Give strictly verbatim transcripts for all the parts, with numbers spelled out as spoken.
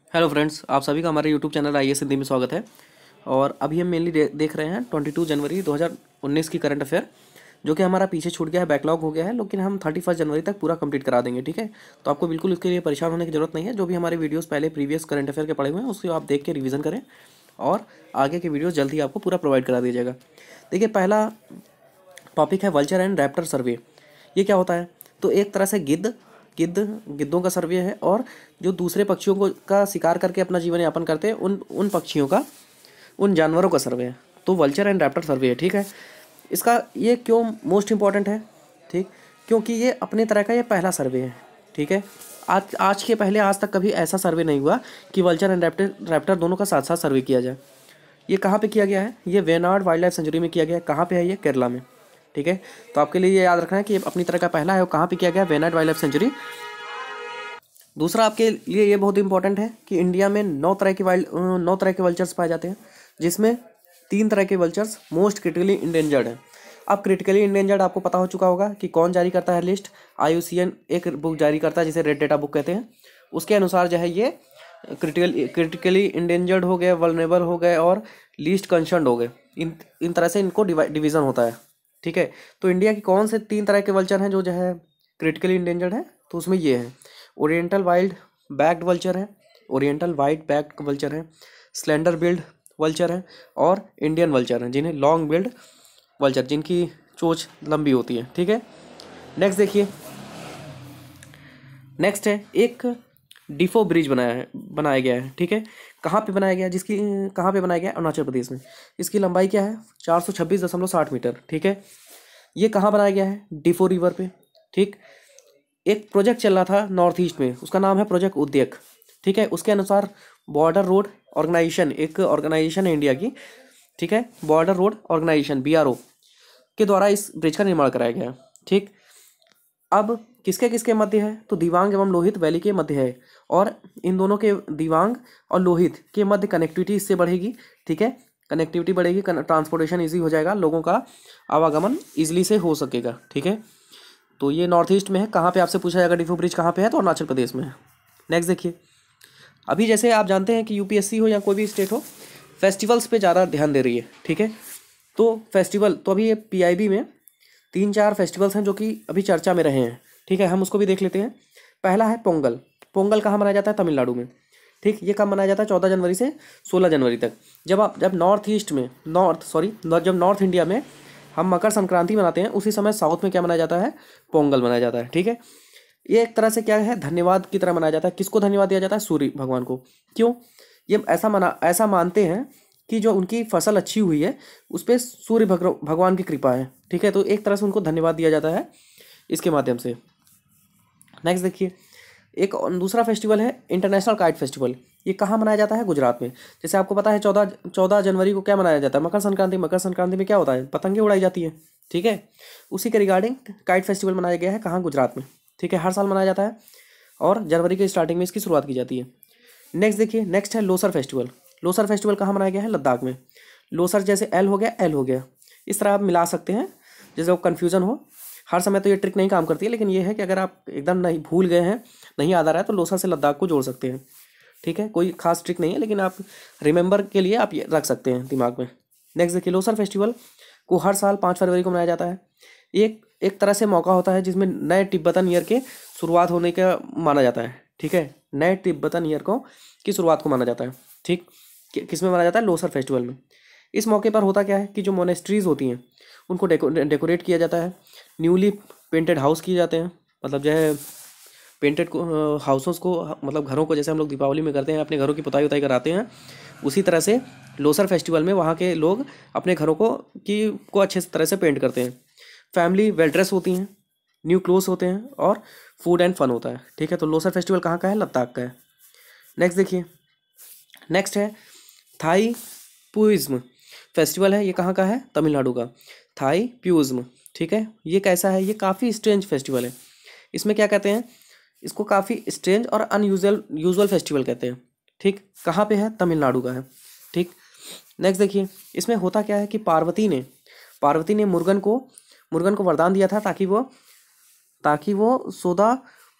Hello friends, आप सभी का हमारे YouTube channel I S Hindi में स्वागत है। और अभी हम मेनली दे, देख रहे हैं बाईस जनवरी दो हज़ार उन्नीस की करंट अफेयर, जो कि हमारा पीछे छूट गया है, बैकलॉग हो गया है, लेकिन हम थर्टी फर्स्ट जनवरी तक पूरा कंप्लीट करा देंगे। ठीक है, तो आपको बिल्कुल इसके लिए परेशान होने की जरूरत नहीं है। जो भी हमारे वीडियोस पहले प्रीवियस करंट अफेयर के पड़े हुए हैं उसको आप देख के रिवीजन करें और आगे के वीडियोस जल्दी आपको पूरा प्रोवाइड करा दिया जाएगा। देखिए, पहला टॉपिक है वल्चर एंड रैप्टर सर्वे। ये क्या होता है? तो एक तरह से गिद्ध गिद्ध गिद्धों का सर्वे है, और जो दूसरे पक्षियों को का शिकार करके अपना जीवन यापन करते हैं उन उन पक्षियों का, उन जानवरों का सर्वे है। तो वल्चर एंड रैप्टर सर्वे है। ठीक है, इसका ये क्यों मोस्ट इंपॉर्टेंट है? ठीक, क्योंकि ये अपने तरह का ये पहला सर्वे है। ठीक है, आज आज के पहले आज तक कभी ऐसा सर्वे नहीं हुआ कि वल्चर एंड रैप्टर रैप्टर दोनों का साथ साथ सर्वे किया जाए। ये कहाँ पे किया गया है? ये वेनाड वाइल्ड लाइफ सेंचुरी में किया गया है। कहाँ पे है? ये केरला में। ठीक है, तो आपके लिए ये याद रखना है कि ये अपनी तरह का पहला है और कहाँ पे किया गया है? Wayanad wildlife sanctuary. दूसरा आपके लिए ये बहुत इंपॉर्टेंट है कि इंडिया में नौ तरह के वाइल्ड नौ तरह के वल्चर्स पाए जाते हैं, जिसमें तीन तरह के वल्चर्स मोस्ट क्रिटिकली इंडेंजर्ड हैं। अब क्रिटिकली इंडेंजर्ड आपको पता हो चुका होगा कि कौन जारी करता है list. I U C N एक बुक जारी करता है जिसे रेड डेटा बुक कहते हैं। उसके अनुसार जो है ये क्रिटिकल क्रिटिकली इंडेंजर्ड हो गए, वल्नरेबल हो गए और लीस्ट कंसर्न्ड हो गए। इन इन तरह से इनको डिवीज़न होता है। ठीक है, तो इंडिया की कौन से तीन तरह के वल्चर हैं जो जो है क्रिटिकली इंडेंजर्ड है? तो उसमें ये है, ओरिएंटल वाइल्ड बैक्ड वल्चर है, ओरिएंटल वाइट बैक्ड वल्चर है, स्लेंडर बिल्ड वल्चर है, और इंडियन वल्चर है जिन्हें लॉन्ग बिल्ड वल्चर, जिनकी चोंच लंबी होती है। ठीक है, नेक्स्ट देखिए, नेक्स्ट है एक डिफो ब्रिज बनाया है बनाया गया है। ठीक है, कहाँ पे बनाया गया है? जिसकी कहाँ पे बनाया गया है? अरुणाचल प्रदेश में। इसकी लंबाई क्या है? चार सौ छब्बीस दशमलव साठ मीटर। ठीक है, ये कहाँ बनाया गया है? डिफो रिवर पे। ठीक, एक प्रोजेक्ट चल रहा था नॉर्थ ईस्ट में, उसका नाम है प्रोजेक्ट उद्यक। ठीक है, उसके अनुसार बॉर्डर रोड ऑर्गेनाइजेशन, एक ऑर्गेनाइजेशन है इंडिया की। ठीक है, border road organisation B R O के द्वारा इस ब्रिज का निर्माण कराया गया। ठीक, अब किसके किसके मध्य है? तो दिबांग एवं लोहित वैली के मध्य है, और इन दोनों के, दिबांग और लोहित के मध्य कनेक्टिविटी इससे बढ़ेगी। ठीक है, कनेक्टिविटी बढ़ेगी, ट्रांसपोर्टेशन इजी हो जाएगा, लोगों का आवागमन इजीली से हो सकेगा। ठीक है, तो ये नॉर्थ ईस्ट में है। कहाँ पे आपसे पूछा जाएगा डिफो ब्रिज कहाँ पे है? तो अरुणाचल प्रदेश में है। नेक्स्ट देखिए, अभी जैसे आप जानते हैं कि यू पी एस सी हो या कोई भी स्टेट हो, फेस्टिवल्स पे ज़्यादा ध्यान दे रही है। ठीक है, तो फेस्टिवल, तो अभी ये पी आई बी में तीन चार फेस्टिवल्स हैं जो कि अभी चर्चा में रहे हैं। ठीक है, हम उसको भी देख लेते हैं। पहला है पोंगल। पोंगल कहाँ मनाया जाता है? तमिलनाडु में। ठीक, ये कब मनाया जाता है? चौदह जनवरी से सोलह जनवरी तक। जब आप जब नॉर्थ ईस्ट में, नॉर्थ सॉरी जब नॉर्थ इंडिया में हम मकर संक्रांति मनाते हैं, उसी समय साउथ में क्या मनाया जाता है? पोंगल मनाया जाता है। ठीक है, ये एक तरह से क्या है? धन्यवाद की तरह मनाया जाता है। किसको धन्यवाद दिया जाता है? सूर्य भगवान को। क्यों? ये ऐसा मना ऐसा मानते हैं कि जो उनकी फसल अच्छी हुई है उस पर सूर्य भगवान की कृपा है। ठीक है, तो एक तरह से उनको धन्यवाद दिया जाता है इसके माध्यम से। नेक्स्ट देखिए, एक दूसरा फेस्टिवल है इंटरनेशनल काइट फेस्टिवल। ये कहाँ मनाया जाता है? गुजरात में। जैसे आपको पता है चौदह चौदह जनवरी को क्या मनाया जाता है? मकर संक्रांति। मकर संक्रांति में क्या होता है? पतंगे उड़ाई जाती है। ठीक है, उसी के रिगार्डिंग काइट फेस्टिवल मनाया गया है। कहाँ? गुजरात में। ठीक है, हर साल मनाया जाता है और जनवरी के स्टार्टिंग में इसकी शुरुआत की जाती है। नेक्स्ट देखिए, नेक्स्ट है लोसर फेस्टिवल। लोसर फेस्टिवल कहाँ मनाया गया है? लद्दाख में। लोसर जैसे एल हो गया, एल हो गया, इस तरह आप मिला सकते हैं जैसे आपको कन्फ्यूजन हो। हर समय तो ये ट्रिक नहीं काम करती है, लेकिन ये है कि अगर आप एकदम नहीं भूल गए हैं, नहीं याद आ रहा है, तो लोसर से लद्दाख को जोड़ सकते हैं। ठीक है, कोई खास ट्रिक नहीं है, लेकिन आप रिमेंबर के लिए आप ये रख सकते हैं दिमाग में। नेक्स्ट देखिए, लोसर फेस्टिवल को हर साल पाँच फरवरी को मनाया जाता है। एक एक तरह से मौका होता है जिसमें नए तिब्बतन ईयर के शुरुआत होने का माना जाता है। ठीक है, नए तिब्बतन ईयर को की शुरुआत को माना जाता है। ठीक, किस में माना जाता है? लोसर फेस्टिवल में। इस मौके पर होता क्या है कि जो मोनेस्ट्रीज होती हैं उनको डेको डेकोरेट किया जाता है, न्यूली पेंटेड हाउस किए जाते हैं, मतलब जो है पेंटेड को हाउसेस को, मतलब घरों को, जैसे हम लोग दीपावली में करते हैं अपने घरों की पुताई उताई कराते हैं, उसी तरह से लोसर फेस्टिवल में वहाँ के लोग अपने घरों को की को अच्छे तरह से पेंट करते हैं। फैमिली वेल ड्रेस होती हैं, न्यू क्लोथ्स होते हैं, और फूड एंड फन होता है। ठीक है, तो लोसर फेस्टिवल कहाँ का है? लद्दाख का है। नेक्स्ट देखिए, नेक्स्ट है थाई पुइज्म फेस्टिवल है। ये कहाँ का है? तमिलनाडु का। थाई प्यूज्म। ठीक है, ये कैसा है? ये काफ़ी स्ट्रेंज फेस्टिवल है। इसमें क्या कहते हैं? इसको काफ़ी स्ट्रेंज और अनयूजुअल यूजुअल फेस्टिवल कहते हैं। ठीक, कहाँ पे है? तमिलनाडु का है। ठीक, नेक्स्ट देखिए, इसमें होता क्या है कि पार्वती ने पार्वती ने मुर्गन को मुर्गन को वरदान दिया था ताकि वो ताकि वो सोदा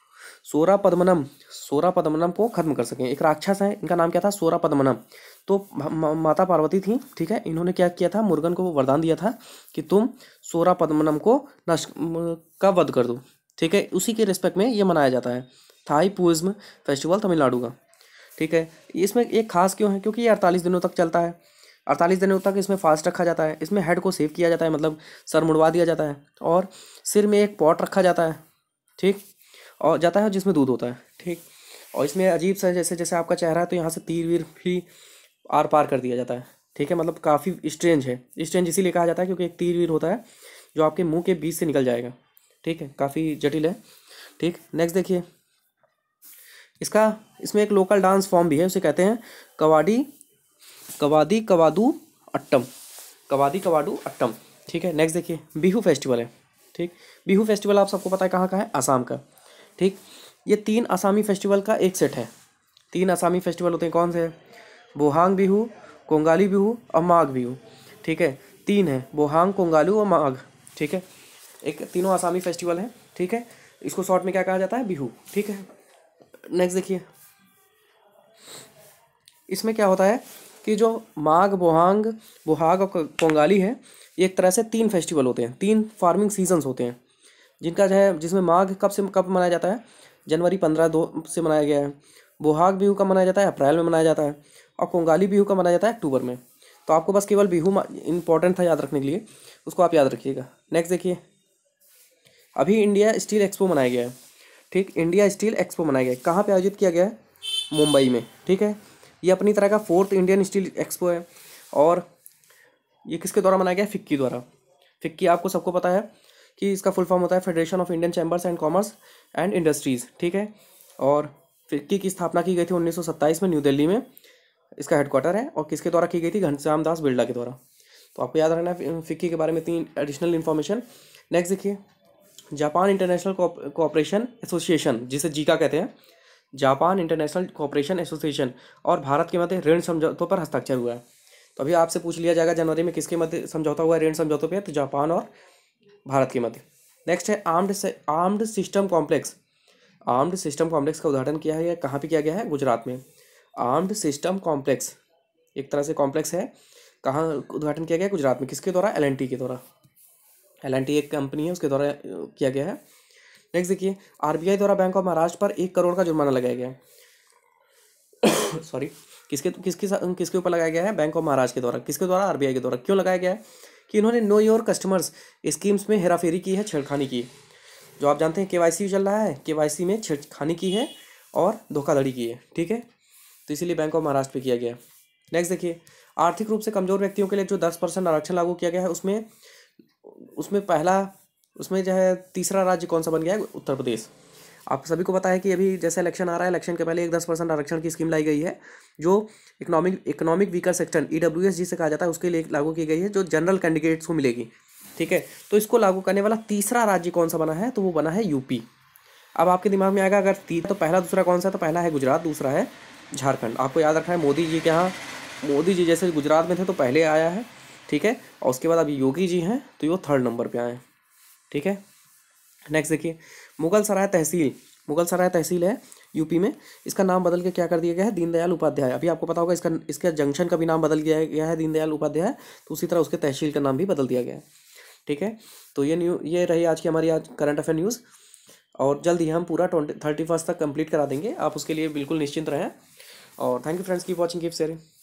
सोरा पद्मनम सोरा पद्मनम को खत्म कर सकें। एक राक्षस है, इनका नाम क्या था, सोरा पद्मनम। तो म- माता पार्वती थी, ठीक है, इन्होंने क्या किया था, मुर्गन को वरदान दिया था कि तुम सोरा पद्मनम को नष्ट म- का वध कर दो, ठीक है। उसी के रिस्पेक्ट में ये मनाया जाता है, थाई पूज्म फेस्टिवल तमिलनाडु का, ठीक है। इसमें एक खास क्यों है, क्योंकि ये अड़तालीस दिनों तक चलता है। अड़तालीस दिनों तक इसमें फास्ट रखा जाता है, इसमें हेड को सेव किया जाता है, मतलब सर मुड़वा दिया जाता है, और सिर में एक पॉट रखा जाता है, ठीक, और जाता है जिसमें दूध होता है, ठीक। और इसमें अजीब सा जैसे जैसे आपका चेहरा है तो यहाँ से तीर वीर भी आर पार कर दिया जाता है, ठीक है। मतलब काफ़ी स्ट्रेंज है, स्ट्रेंज इसीलिए कहा जाता है क्योंकि एक तीर वीर होता है जो आपके मुंह के बीच से निकल जाएगा, ठीक है, काफ़ी जटिल है, ठीक। नेक्स्ट देखिए, इसका इसमें एक लोकल डांस फॉर्म भी है, उसे कहते हैं कवाडी कवादी कवादू अट्टम, कवादी कवाडू अट्टम, ठीक है। नेक्स्ट देखिए, बिहू फेस्टिवल है, ठीक। बिहू फेस्टिवल आप सबको पता है कहाँ का है, असम का, ठीक। ये तीन असमी फेस्टिवल का एक सेट है। तीन असमी फेस्टिवल होते हैं, कौन से हैं, बोहांग बिहू, कोंगाली बिहू और माघ बिहू, ठीक है। तीन है, बोहांग, कोंगालू और माघ, ठीक है। एक तीनों आसामी फेस्टिवल है, ठीक है। इसको शॉर्ट में क्या कहा जाता है, बिहू, ठीक है। नेक्स्ट देखिए, इसमें क्या होता है कि जो माघ, बोहांग बोहाग और कोंगाली है, ये एक तरह से तीन फेस्टिवल होते हैं, तीन फार्मिंग सीजन्स होते हैं, जिनका जो है, जिसमें माघ कब से कब मनाया जाता है, जनवरी पंद्रह दो से मनाया गया है। बोहाग बिहू का मनाया जाता है, अप्रैल में मनाया जाता है। और कोंगाली बिहू का मनाया जाता है अक्टूबर में। तो आपको बस केवल बिहू इंपॉर्टेंट था याद रखने के लिए, उसको आप याद रखिएगा। नेक्स्ट देखिए, अभी इंडिया स्टील एक्सपो मनाया गया है, ठीक। इंडिया स्टील एक्सपो मनाया गया है, कहाँ पे आयोजित किया गया है, मुंबई में, ठीक है। ये अपनी तरह का फोर्थ इंडियन स्टील एक्सपो है, और ये किसके द्वारा मनाया गया है, फिक्की द्वारा। फिक्की आपको सबको पता है कि इसका फुल फॉर्म होता है federation of Indian chambers and commerce and industries, ठीक है। और फिक्की की स्थापना की गई थी उन्नीस सौ सत्ताईस में न्यू दिल्ली में, इसका हेडक्वार्टर है, और किसके द्वारा की गई थी, घनश्याम दास बिरला के द्वारा। तो आपको याद रखना है फिक्की के बारे में तीन एडिशनल इन्फॉर्मेशन। नेक्स्ट देखिए, जापान इंटरनेशनल कोऑपरेशन एसोसिएशन, जिसे जीका कहते हैं, जापान इंटरनेशनल कोऑपरेशन एसोसिएशन और भारत के मध्य ऋण समझौतों पर हस्ताक्षर हुआ है। तो अभी आपसे पूछ लिया जाएगा जनवरी में किसके मध्य समझौता हुआ है ऋण समझौतों पे, तो जापान और भारत के मध्य। नेक्स्ट है armed armed system complex. Armed system complex का उदाहरण किया है, या कहाँ पे किया गया है, गुजरात में। आर्म्ड सिस्टम कॉम्प्लेक्स एक तरह से कॉम्प्लेक्स है, कहाँ उद्घाटन किया गया है, गुजरात में, किसके द्वारा, एल एन टी के द्वारा। एल एन टी एक कंपनी है, उसके द्वारा अ, किया गया है। नेक्स्ट देखिए, आर बी आई द्वारा बैंक ऑफ महाराष्ट्र पर एक करोड़ का जुर्माना लगाया गया है। सॉरी, किसके किसके सा- किसके ऊपर लगाया गया है, बैंक ऑफ महाराष्ट्र के द्वारा। किसके द्वारा, आर बी आई के द्वारा। क्यों लगाया गया है, कि इन्होंने नो योर कस्टमर्स स्कीम्स में हेराफेरी की है, छेड़खानी की है। जो आप जानते हैं केवाईसी चल रहा है, केवाईसी में छेड़खानी की है और धोखाधड़ी की है, ठीक है। तो इसीलिए बैंक ऑफ महाराष्ट्र पे किया गया। नेक्स्ट देखिए, आर्थिक रूप से कमजोर व्यक्तियों के लिए जो दस परसेंट आरक्षण लागू किया गया है, उसमें उसमें पहला उसमें जो है तीसरा राज्य कौन सा बन गया है, उत्तर प्रदेश। आप सभी को पता है कि अभी जैसे इलेक्शन आ रहा है, इलेक्शन के पहले एक दस परसेंट आरक्षण की स्कीम लाई गई है, जो economic economic weaker section E W S जिसे कहा जाता है, उसके लिए लागू की गई है, जो जनरल कैंडिडेट्स को मिलेगी, ठीक है। तो इसको लागू करने वाला तीसरा राज्य कौन सा बना है, तो वो बना है यू पी। अब आपके दिमाग में आएगा अगर तीन, तो पहला दूसरा कौन सा, तो पहला है गुजरात, दूसरा है झारखंड। आपको याद रखना है, मोदी जी के यहाँ, मोदी जी जैसे गुजरात में थे तो पहले आया है, ठीक है। और उसके बाद अभी योगी जी हैं तो वो थर्ड नंबर पे आए हैं, ठीक है। नेक्स्ट देखिए, मुगल सराय तहसील। मुगल सराय तहसील है यूपी में, इसका नाम बदल के क्या कर दिया गया है, दीनदयाल उपाध्याय। अभी आपको पता होगा इसका इसका जंक्शन का भी नाम बदल गया गया है दीनदयाल उपाध्याय, तो उसी तरह उसके तहसील का नाम भी बदल दिया गया है, ठीक है। तो ये न्यू ये रही आज की हमारी आज करंट अफेयर न्यूज़, और जल्द ही हम पूरा ट्वेंटी थर्टी फर्स्ट तक कंप्लीट करा देंगे, आप उसके लिए बिल्कुल निश्चिंत रहें। और thank you friends, keep watching, keep sharing.